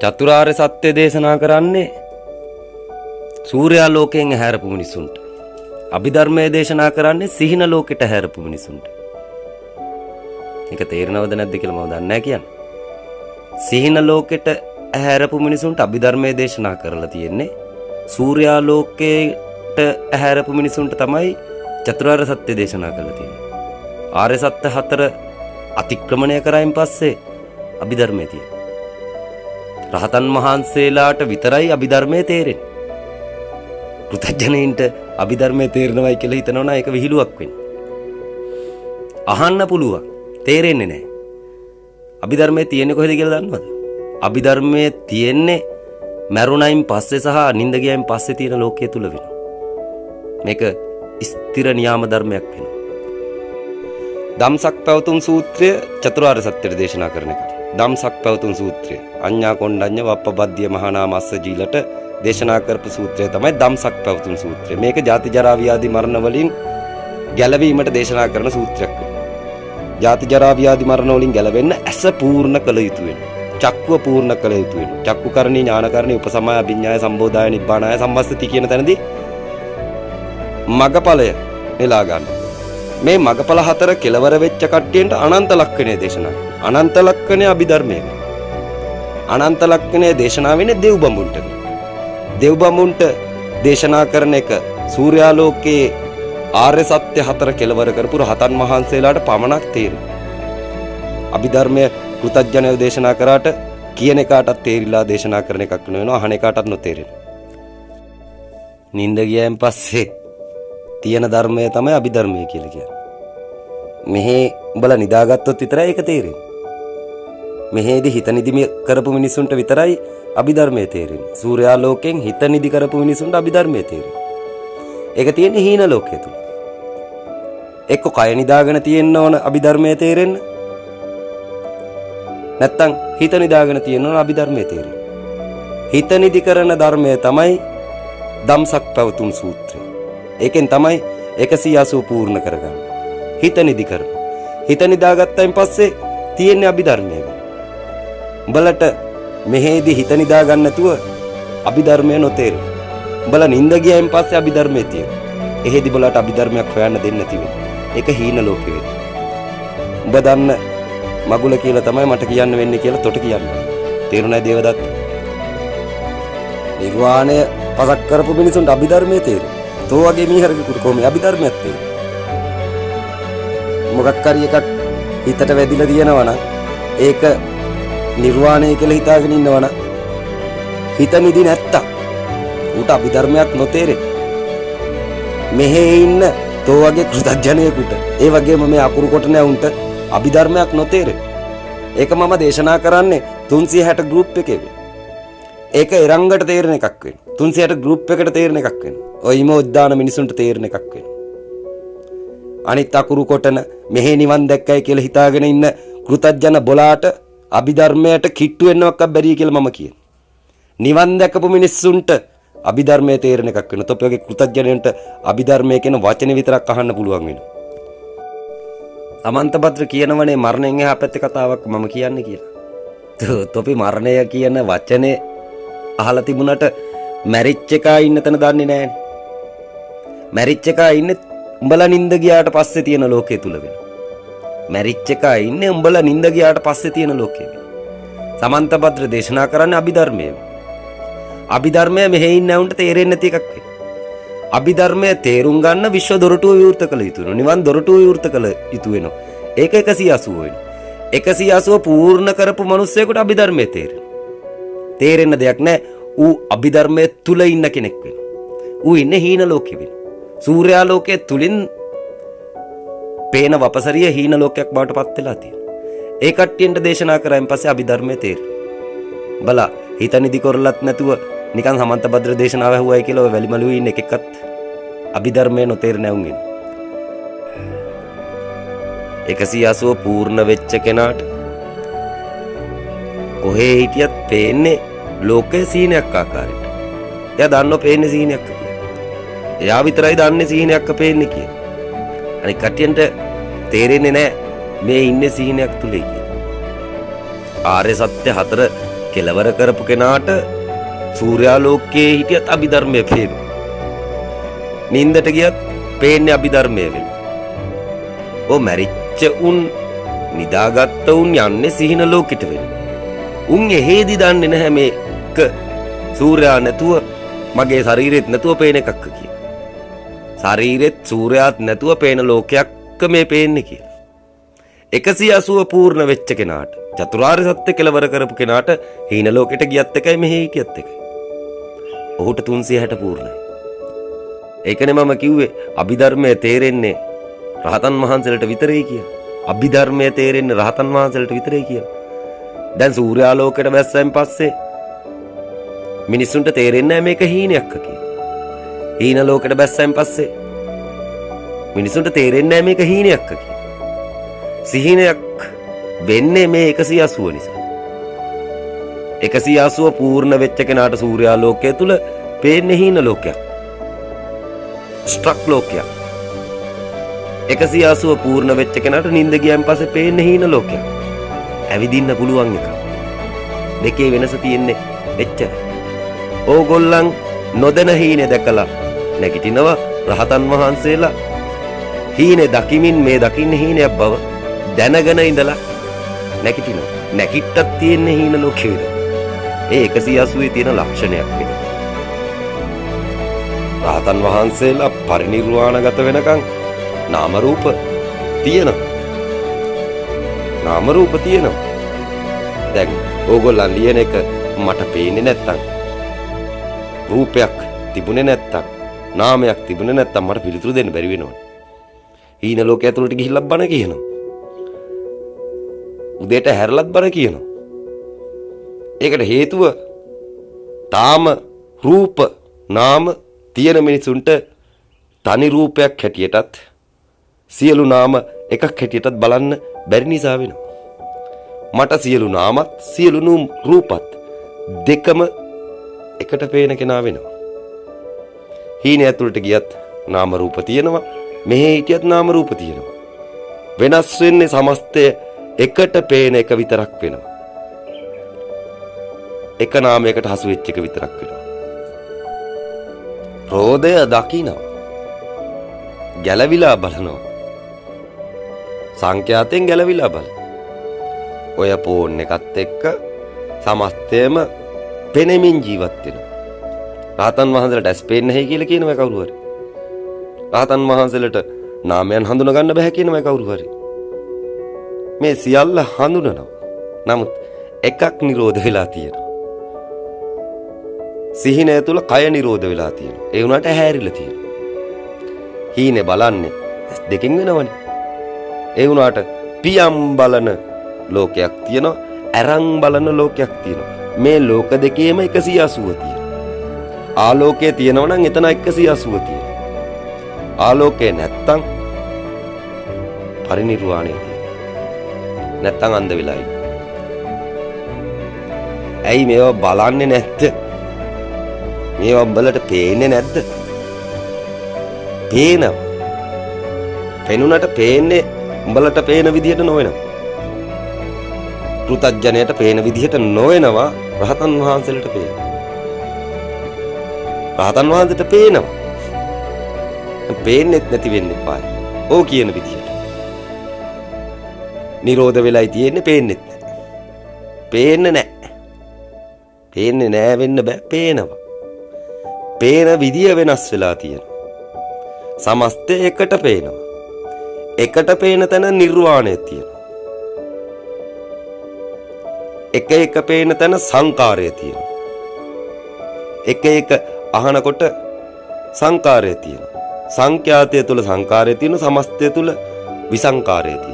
චතුරාර්ය සත්‍ය දේශනා කරන්නේ සූර්යා ලෝකයෙන් හැරපු මිනිසුන්ට. අභිධර්මයේ දේශනා කරන්නේ සිහින ලෝකෙට හැරපු මිනිසුන්ට. ඒක තේරෙනවද නැද්ද කියලා මම දන්නේ නැහැ කියන්නේ. සිහින ලෝකෙට හැරපු මිනිසුන්ට අභිධර්මයේ දේශනා කරලා තියෙන්නේ. සූර්යා ලෝකයට හැරපු මිනිසුන්ට තමයි චතුරාර්ය සත්‍ය දේශනා කරලා තියෙන්නේ. ආර්ය සත්‍ය හතර අතික්‍රමණය කරායින් පස්සේ අභිධර්මයේ තියෙන්නේ. රහතන් වහන්සේලාට විතරයි අභිධර්මයේ තේරෙන්නේ. පුතජනයින්ට අභිධර්මයේ තේරෙනවයි කියලා හිතනවා නම් ඒක විහිළුවක් වෙන්නේ. අහන්න පුළුවන් තේරෙන්නේ නැහැ. අභිධර්මයේ තියෙන්නේ කොහෙද කියලා දන්නවද? අභිධර්මයේ තියෙන්නේ මරුණයින් පස්සේ සහ නිින්ද ගියයින් පස්සේ තියෙන ලෝකයේ තුල වෙනවා. මේක ස්ථිර නියාම ධර්මයක් වෙනවා. ධම්සක් පැවතුම් සූත්‍රය චතුරාර්ය සත්‍ය දේශනා කරන එක. ධම්සක් පැවතුම් සූත්‍රය අඤ්ඤා කොණ්ඩඤ්ඤ වප්පබද්ධිය මහානාමස්ස ජීලට දේශනා කරපු සූත්‍රය තමයි ධම්සක් පැවතුම් සූත්‍රය. මේක ජාති ජරා ව්‍යාධි මරණ වලින් ගැලවීමට දේශනා කරන සූත්‍රයක් වෙනවා. ජාති ජරා ව්‍යාධි මරණ වලින් ගැලවෙන්න ඇස පූර්ණ කළ යුතු වෙනවා. චක්කුව පූර්ණ කළ යුතු වෙනවා. චක්කුකරණී ඥානකරණී උපසමය අභිඥාය සම්බෝධාය නිබ්බානාය සම්වස්සති කියන තැනදී මගඵලය නෙලා ගන්න. මේ මගඵල හතර කෙලවර වෙච්ච කට්ටියන්ට අනන්ත ලක්ෂණය දේශනා කරනවා. අනන්ත ලක්ෂණය අභිධර්මයේ. අනන්ත ලක්ෂණය දේශනා වෙන්නේ දෙව් බඹුන්ට. දෙව් බඹුන්ට දේශනා කරන එක සූර්යා ලෝකයේ ආර්ය සත්‍ය හතර කෙලවර කරපු රහතන් වහන්සේලාට පමණක් තේරෙනවා. අභිධර්මයේ කෘතඥයෝ දේශනා කරාට කියන එකටත් තේරිලා දේශනා කරන එකක් වෙනවා. අහන එකටත් නොතේරෙනවා. නිින්ද ගියන් පස්සේ තියෙන ධර්මය තමයි අභිධර්මය කියලා කියන්නේ. මෙහි උඹලා නිදාගත්තොත් විතරයි ඒක තේරෙන්නේ. මෙහෙදී හිත නිදි කරපු මිනිසුන්ට විතරයි අභිධර්මයේ තේරෙන්නේ. සූර්යා ලෝකයෙන් හිත නිදි කරපු මිනිසුන්ට අභිධර්මයේ තේරෙන්නේ. ඒක තියෙන්නේ හීන ලෝකයේ තුල. එක්ක කය නිදාගෙන තියෙන්න ඕන අභිධර්මයේ තේරෙන්න. නැත්තම් හිත නිදාගෙන තියෙන්න ඕන අභිධර්මයේ තේරෙන්න. හිත නිදි කරන ධර්මය තමයි ධම්සක් පැවතුම් සූත්‍රය. ඒකෙන් තමයි 180 පූර්ණ කරගන්නේ. හිත නිදි කරන. හිත නිදාගත්තයින් පස්සේ තියෙන්නේ අභිධර්මයේ. උඹලට මෙහෙදී හිත නිදා ගන්න නැතුව අභිධර්මය නොතේරෙයි. උඹලා නිින්ද ගියයින් පස්සේ අභිධර්මයේ තියෙනවා. එහෙදි උඹලට අභිධර්මයක් හොයන්න දෙන්නේ නැති වෙන්නේ. ඒක හීන ලෝකෙ වෙන්නේ. උඹ දන්න මගුල කියලා තමයි මට කියන්න වෙන්නේ කියලා තොට කියන්නේ. තේරුණාද දේවදත්ත? නිර්වාණය පසක් කරපු මිනිසුන්ට අභිධර්මයේ තේරෙයි. තෝ වගේ මීහරකෙකුට කොහොමද අභිධර්මයක් තේරෙන්නේ? මොකක් හරි එකක් හිතට වැදිලා තියෙනවා නම් ඒක නිර්වාණය කියලා හිතාගෙන ඉන්නවා නම් හිත නිදි නැත්තම් ඌට අභිධර්මයක් නොතේරෙයි. මෙහෙ ඉන්න තෝ වගේ කෘතඥයෙකුට ඒ වගේම මේ අකුරු කොටන උන්ට අභිධර්මයක් නොතේරෙයි. ඒක මම දේශනා කරන්නේ 360 ගෲප් එකේ. ඒක එරංගට තේරෙන එකක් වෙනවා. 360 ගෲප් එකට තේරෙන එකක් වෙනවා. ඔය ඉමෝද්දාන මිනිසුන්ට තේරෙන එකක් වෙනවා. අනිත් අකුරු කොටන මෙහෙ නිවන් දැක්කයි කියලා හිතාගෙන ඉන්න කෘතඥ බොලාට අභිධර්මයට කිට්ටු වෙන්නවක් බැරි කියලා මම කියන්නේ. නිවන් දැකපු මිනිස්සුන්ට අභිධර්මයේ තේරෙන එකක් වෙනවා. තොපේ කෘතඥයන්ට අභිධර්මයේ කියන වචනේ විතරක් අහන්න පුළුවන් වෙනවා. සමන්තපත්‍ර කියනවනේ මරණයෙන් එහා පැත්තේ කතාවක් මම කියන්නේ කියලා. තොපේ මරණය කියන වචනේ අහලා තිබුණට මැරිච් එකා ඉන්න තැන දන්නේ නැහැනේ. මැරිච් එකා ඉන්නේ උඹලා නිින්ද ගියාට පස්සේ තියෙන ලෝකයේ තුල වෙනවා. මැරිච් එකා ඉන්නේ උඹලා නිින්ද ගියාට පස්සේ තියෙන ලෝකයේ වෙනවා. සමන්තපත්‍ර දේශනා කරන්නේ අභිධර්මයේ. අභිධර්මය මෙහෙ ඉන්න උන්ට තේරෙන්නේ නැති එකක් වෙනවා. අභිධර්මය තේරුම් ගන්න විශ්ව දොරටුව විවෘත කළ යුතු වෙනවා. නිවන් දොරටුව විවෘත කළ යුතු වෙනවා. ඒක 180 වෙනවා. 180 පූර්ණ කරපු මිනිස්සෙකුට අභිධර්මයේ තේරෙනවා. තේරෙන්න දෙයක් නැහැ. ඌ අභිධර්මයේ තුල ඉන්න කෙනෙක් වෙනවා. ඌ ඉන්නේ හීන ලෝකෙ වෙනවා. සූර්යා ලෝකයේ තුලින් පේන වපසරිය හීන ලෝකයක් බවට පත් වෙලා තියෙනවා. ඒ කට්ටියන්ට දේශනා කරායින් පස්සේ අභිධර්මයේ තේරෙනවා. බලා හිත නිදි කරලත් නැතුව නිකන් සමන්තභද්‍ර දේශනාව ඇහුවයි කියලා ඔය වැලිමලුවේ ඉන්න එකෙක්වත් අභිධර්මයේ නොතේරෙන්නේ නැවුන් 180 පූර්ණ වෙච්ච කෙනාට කොහේ හිටියත් පේන්නේ ලෝකයේ සීනයක් ආකාරයට. එයා දන්නව පේන්නේ සීනයක් කියලා. එයා විතරයි දන්නේ සීනයක් පේන්නේ කියලා. අනික කටියන්ට තේරෙන්නේ නැහැ මේ ඉන්නේ සීනයක් තුලයි කියලා. ආර්ය සත්‍ය හතර කෙලවර කරපු කෙනාට සූර්යාලෝකයේ හිටියත් අභිධර්මයේ පේනවා. නින්දට ගියත් පේන්නේ අභිධර්මයේ වෙනවා. ඔය මැරිච්ච උන් නිදාගත්ත උන් යන්නේ සිහින ලෝකෙට වෙනවා. උන් එහෙදි දන්නේ නැහැ මේක සූර්යා නැතුව මගේ ශරීරෙත් නැතුව පේන එකක් කියලා. ශරීරෙත් සූර්යාත් නැතුව පේන ලෝකයක් මේ පේන්නේ කියලා. 180 පූර්ණ වෙච්ච කෙනාට චතුරාර්ය සත්‍ය කෙලවර කරපු කෙනාට හීන ලෝකෙට ගියත් එකයි මෙහි හිටියත් එකයි. ඔහුට 360 පූර්ණයි. ඒකනේ මම කිව්වේ අභිධර්මයේ තේරෙන්නේ රහතන් වහන්සේලට විතරයි කියලා. අභිධර්මයේ තේරෙන්නේ රහතන් වහන්සේලට විතරයි කියලා. දැන් සූර්යාලෝකයට බැස්සෙන් පස්සේ මිනිසුන්ට තේරෙන්නේ නැහැ මේක හීනයක් කියලා. හීන ලෝකෙට බැස්සෙන් පස්සේ මිනිසුන්ට තේරෙන්නේ නැහැ මේක හීනයක් කියලා. සිහිනයක් වෙන්නේ මේ 180 නිසා. 180 පූර්ණ වෙච්ච කෙනාට සූර්යාලෝකයේ තුල පේන්නේ හීන ලෝකයක්. ස්ට්‍රක් ලෝකයක්. 180 පූර්ණ වෙච්ච කෙනාට නිින්ද ගියන් පස්සේ පේන්නේ හීන ලෝකයක්. ඇවිදින්න පුළුවන් එක. දෙකේ වෙනස තියෙන්නේ එච්චර. ඕගොල්ලන් නොදැන හීනේ දැකලා නැගිටිනවා රහතන් වහන්සේලා හීනේ දකිමින් මේ දකින්නේ හීනයක් බව දැනගෙන ඉඳලා නැගිටිනවා. නැගිට්ටක් තියෙන්නේ හීන ලෝකෙ විතර. ඒ 180 තියෙන ලක්ෂණයක් වෙනවා. රහතන් වහන්සේලා පරිනිර්වාණගත වෙනකන් නාම රූප තියෙනවා. නාම රූප තියෙනවා. දැන් ඕගොල්ලන් ලියන එක මට පේන්නේ නැත්තම් රූපයක් තිබුණේ නැත්තම් නාමයක් තිබුණේ නැත්තම් මට පිළිතුරු දෙන්න බැරි වෙනවනේ. හීන ලෝකයේ ඇතුළට ගිහිල්ලා බණ කියනවා. උදේට හැරලත් බණ කියනවා. ඒකට හේතුව තාම රූප නාම තියෙන මිනිසුන්ට තනි රූපයක් හැටියටත් සියලු නාම එකක් හැටියටත් බලන්න බැරි නිසා වෙනවා. මට සියලු නාමත් සියලු රූපත් දෙකම එකට පේන කෙනා වෙනවා. හීනේ ඇතුළට ගියත් නාම රූප තියෙනවා. මෙහි හිටියත් නාම රූප තියෙනවා. වෙනස් වෙන්නේ සමස්තය එකට පේන එක විතරක් වෙනවා. එක නාමයකට හසු වෙච්ච එක විතරක් වෙනවා. රෝදය දකිනවා. ගැලවිලා බලනවා. සංඛ්‍යාතෙන් ගැලවිලා බලන. ඔය ෆෝන් එකත් එක්ක සමස්තයම පෙනෙමින් ජීවත් වෙනවා. රහතන් වහන්සේලාට ඇස් පේන්නේ නැහැ කියලා කියනවා කවුරු හරි. රහතන් වහන්සේලාට නාමයන් හඳුනා ගන්න බෑ කියනවා කවුරු හරි. මේ සියල්ල හඳුනනවා. නමුත් එකක් නිරෝධ වෙලා තියෙනවා. සිහිනය තුල කය නිරෝධ වෙලා තියෙනවා. ඒ වුණාට ඇහැරිලා තියෙනවා. හීනේ බලන්නේ ඇස් දෙකෙන් වෙනවනේ. ඒ වුණාට පියම් බලන ලෝකයක් තියෙනවා. අරන් බලන ලෝකයක් තියෙනවා. මේ ලෝක දෙකේම 180 තියෙනවා. ආලෝකයේ තියෙනවා නම් එතන 180 තියෙනවා. ආලෝකේ නැත්තම් පරිනිර්වාණය තියෙනවා. නැත්තම් අන්ධ වෙලා ඉන්නේ. ඇයි මේවා බලන්නේ නැත්තේ? මේවා උඹලට පේන්නේ නැද්ද? පේනවා. පෙනුනට පේන්නේ උඹලට පේන විදිහට නොවෙනවා. පෘථග්ජනයට පේන විදිහට නොවෙනවා රහතන් වහන්සේලට පේනවා. රහතන් වහන්සේට පේනවා. පේන්නෙත් නැති වෙන්න එපායි. ඕ කියන විදිහට. නිරෝධ වෙලයි තියෙන්නේ පේන්නෙත් නැහැ. පේන්නේ නැහැ. පේන්නේ නැහැ වෙන්න බෑ පේනවා. පේන විදිය වෙනස් වෙලා තියෙනවා. සමස්තය එකට පේනවා. එකට පේන තැන නිර්වාණය තියෙනවා. එක එක පේන තැන සංකාරය තියෙනවා. එක එක අහනකොට සංකාරය තියෙනවා. සංඛ්‍යාතය තුල සංකාරය තියෙනවා. සමස්තය තුල විසංකාරය තියෙනවා.